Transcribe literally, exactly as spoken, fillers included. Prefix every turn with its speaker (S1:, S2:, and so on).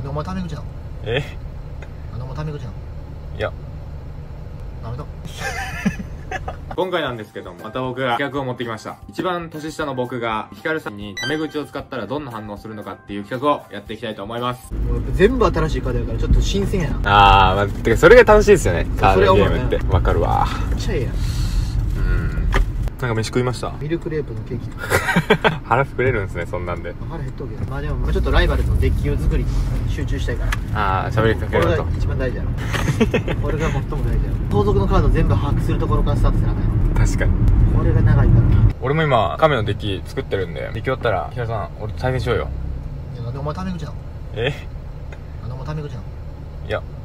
S1: お前タメ口なの？
S2: え
S1: なんでお前タメ口なの？
S2: いや
S1: ダメだ。
S2: 今回なんですけども、また僕が企画を持ってきました。一番年下の僕がヒカルさんにタメ口を使ったらどんな反応するのかっていう企画をやっていきたいと思います。
S1: もうやっぱ全部新しいカードやからちょっと新鮮やな。
S2: あー、まあ、てかそれが楽しいですよね、カードゲームって。わかるわ。
S1: めっちゃええやん。
S2: うん。なんか飯食いました？
S1: ミルクレープのケーキとか
S2: 腹膨れるんですね、そんなんで。
S1: 腹減っとるけど、まあでももうちょっとライバルとのデッキを作りに集中したいから。
S2: ああ、喋りかけると
S1: これが一番大事やろ。これが最も大事やろ。盗賊のカード全部把握するところからスタートせなあかんやろ。
S2: 確かに。
S1: これが長いからな。
S2: 俺も今亀のデッキ作ってるんで、デッキおったらヒカルさん俺対戦しようよ。
S1: いやなんでお前タメ口なの？
S2: え
S1: なんでお前タメ口なの？
S2: いや